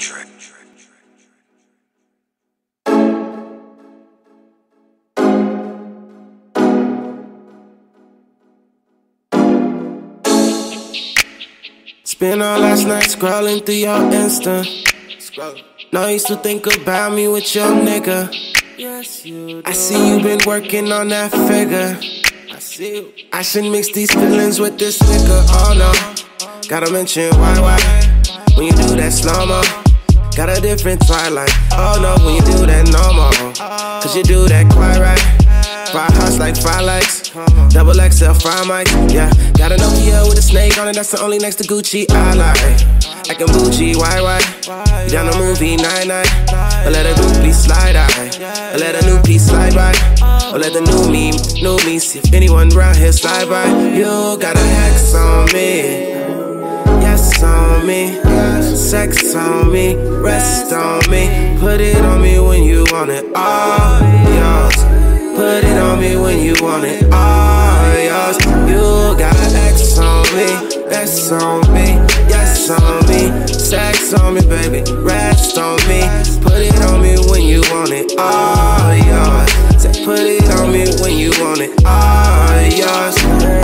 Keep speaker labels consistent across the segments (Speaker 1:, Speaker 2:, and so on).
Speaker 1: Spent all last night scrolling through your Insta. Now you still think about me with your nigga. I see you been working on that figure. I should mix these feelings with this nigga. Oh no, gotta mention why when you do that slow-mo. Got a different twilight. Oh no, when you do that normal, cause you do that quite right. Fry house like fry lights, double XL fry mic. Yeah, got a Nokia with a snake on it. That's the only next to Gucci I like. Like a Gucci, why? You down the movie, night. Or let a new piece slide out. Or let a new piece slide by. Or let the new me. See if anyone around here slide by. You got a hex on me. Yes on me. Sex on me. Rest on me. Put it on me when you want it all yours. Put it on me when you want it all yours. You got an X on me. That's on me. Yes on me. Sex on me, baby. Rest on me. Put it on me when you want it all yours. Say, put it on me when you want it all yours.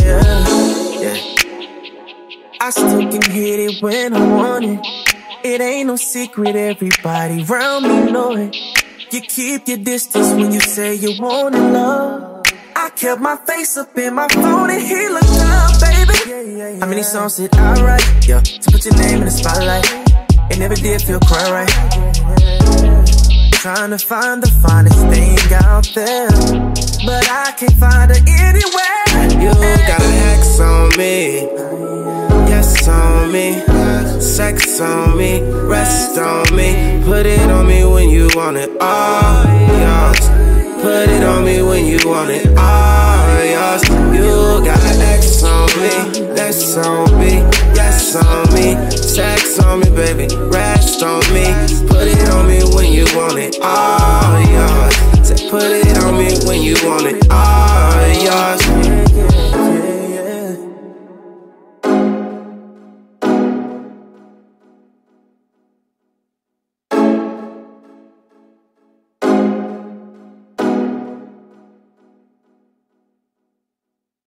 Speaker 1: Yeah.
Speaker 2: I still can hit it when I want it. It ain't no secret, everybody around me know it. You keep your distance when you say you want it, love. I kept my face up in my phone and he looked down, baby. How many songs did I write? Yeah, to put your name in the spotlight. It never did feel quite right. Trying to find the finest thing out there, but I can't find her anywhere.
Speaker 1: You got a hex on me. Yes on me. Sex on me. Rest on me. Put it on me when you want it all yours. Put it on me when you want it all yours. You got an X on me. That's on me. Yes on me. Sex on me, baby. Rest on me. Put it on me